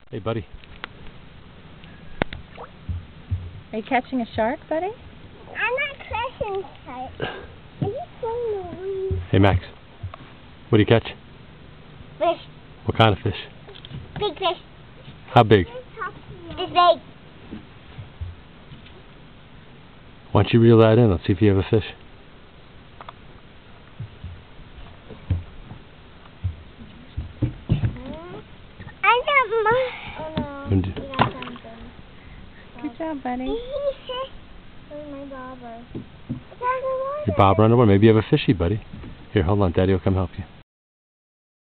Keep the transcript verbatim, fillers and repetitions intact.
Hey, buddy. Are you catching a shark, buddy? I'm not catching a shark. I'm just throwing the weed. Hey, Max. What do you catch? Fish. What kind of fish? Big fish. How big? This big. Why don't you reel that in? Let's see if you have a fish. I got my... Oh no, And- you got something. Good job, buddy. Where's my bobber? Your bobber underwater? Maybe you have a fishy, buddy. Here, hold on. Daddy will come help you.